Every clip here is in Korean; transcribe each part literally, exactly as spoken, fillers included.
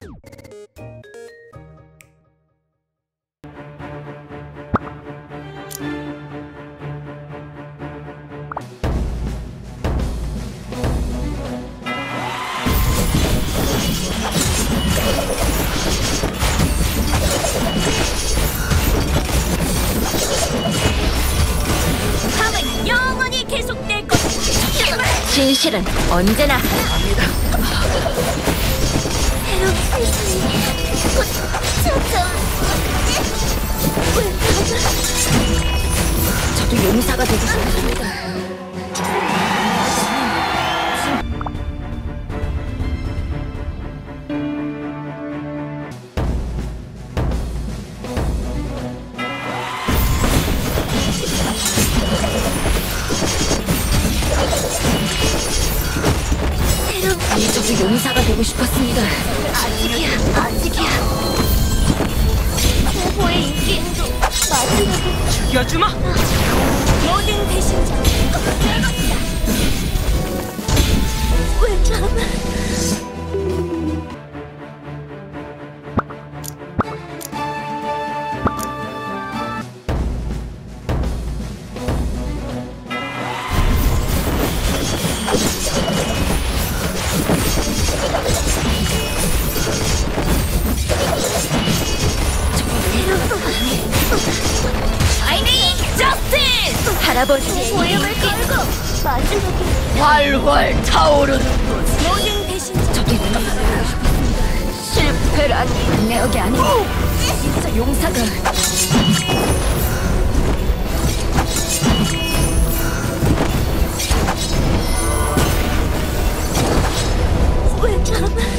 밤은 영원히 계속될 것. 진실은 언제나 갑니다. 새로운 세상이 곧 찾아올. 저도 용사가 되고 싶습니다. 저도 용사가 되고 싶었습니다. 아직이야, 아직이야. 최고의 인기인도 마지막에 죽여주마! 모든 배신자 내 것이다. 왜 나만 할아버지의 고용을 걸고 마지막에 활활 타오르는 모든 배신자 저도 용사가 되고 싶었습니다. 실패라니 내 역이 아니고 진짜 용사가 왜 나만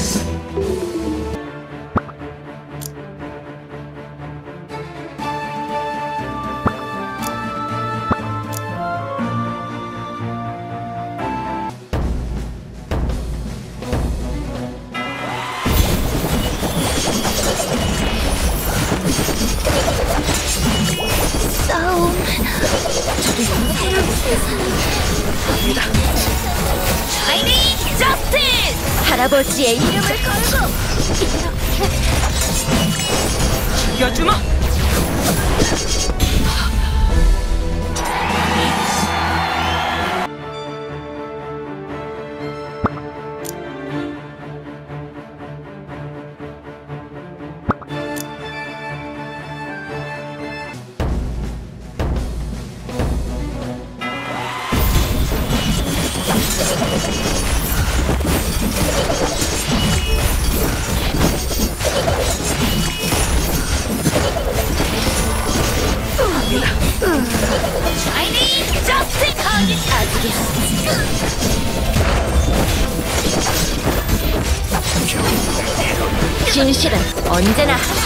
싸움. 저도 새로운 세상을 갑니다. 샤이닝 저스티스! 할아버지의 이름을 걸고 이렇게 죽여주마! 샤이닝 저스티스! 진실은 언제나